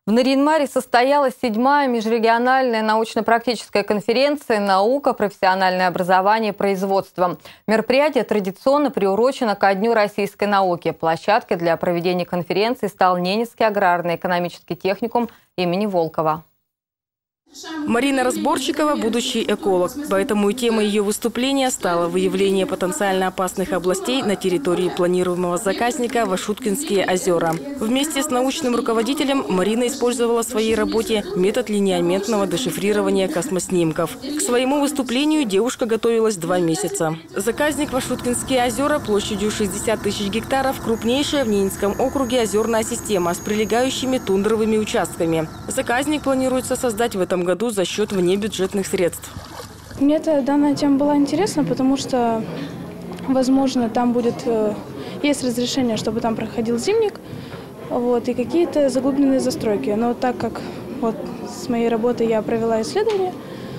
В Нарьян-Маре состоялась 7-я межрегиональная научно-практическая конференция «Наука, профессиональное образование и производство». Мероприятие традиционно приурочено ко Дню российской науки. Площадкой для проведения конференции стал Ненецкий аграрный экономический техникум имени Волкова. Марина Разборчикова – будущий эколог. Поэтому и темой ее выступления стало выявление потенциально опасных областей на территории планируемого заказника Вашуткинские озера. Вместе с научным руководителем Марина использовала в своей работе метод линеаментного дешифрирования космоснимков. К своему выступлению девушка готовилась 2 месяца. Заказник Вашуткинские озера площадью 60 тысяч гектаров – крупнейшая в Ненецком округе озерная система с прилегающими тундровыми участками. Заказник планируется создать в этом году за счет внебюджетных средств. Мне данная тема была интересна, потому что, возможно, там есть разрешение, чтобы там проходил зимник, и какие-то заглубленные застройки. Но так как с моей работой я провела исследование,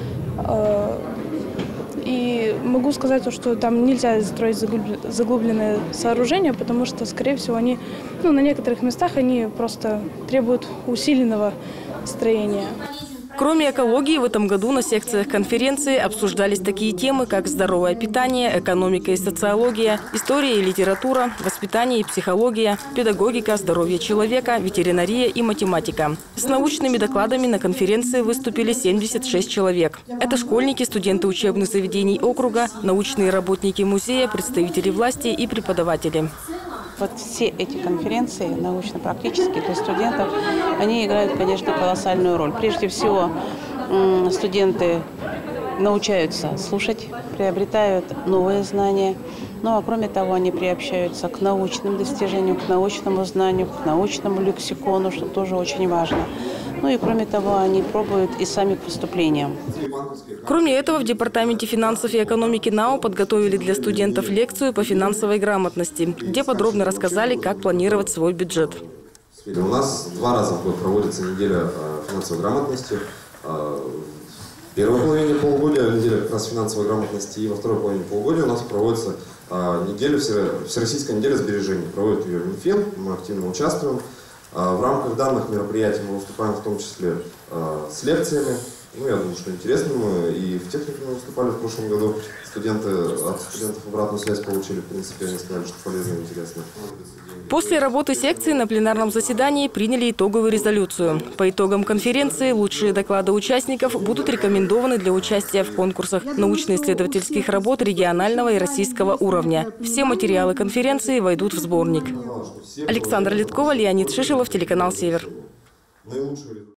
и могу сказать, что там нельзя строить заглубленные сооружения, потому что, скорее всего, они, на некоторых местах они просто требуют усиленного строения. Кроме экологии, в этом году на секциях конференции обсуждались такие темы, как здоровое питание, экономика и социология, история и литература, воспитание и психология, педагогика, здоровье человека, ветеринария и математика. С научными докладами на конференции выступили 76 человек. Это школьники, студенты учебных заведений округа, научные работники музея, представители власти и преподаватели. Все эти конференции научно-практические для студентов, они играют, конечно, колоссальную роль. Прежде всего, студенты научаются слушать, приобретают новые знания. Ну а кроме того, они приобщаются к научным достижениям, к научному знанию, к научному лексикону, что тоже очень важно. Ну и кроме того, они пробуют и сами к поступлениям. Кроме этого, в Департаменте финансов и экономики НАУ подготовили для студентов лекцию по финансовой грамотности, где подробно рассказали, как планировать свой бюджет. У нас 2 раза в год проводится неделя финансовой грамотности. В первой половине полугодия неделя как раз финансовой грамотности, и во второй половине полугодия у нас проводится Всероссийская неделя сбережений. Проводит ее Минфин, мы активно участвуем. В рамках данных мероприятий мы выступаем в том числе с лекциями. Я думаю, что интересно. Мы и в техникуме выступали в прошлом году. От студентов обратную связь получили. В принципе, они сказали, что полезно и интересно. После работы секции на пленарном заседании приняли итоговую резолюцию. По итогам конференции лучшие доклады участников будут рекомендованы для участия в конкурсах научно-исследовательских работ регионального и российского уровня. Все материалы конференции войдут в сборник. Александра Литкова, Леонид Шишелов, телеканал «Север».